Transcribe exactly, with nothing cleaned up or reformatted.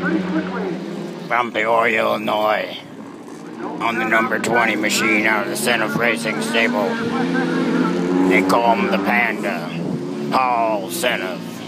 From Peoria, Illinois, on the number twenty machine out of the Senna Racing Stable. They call him the Panda, Paul Senna.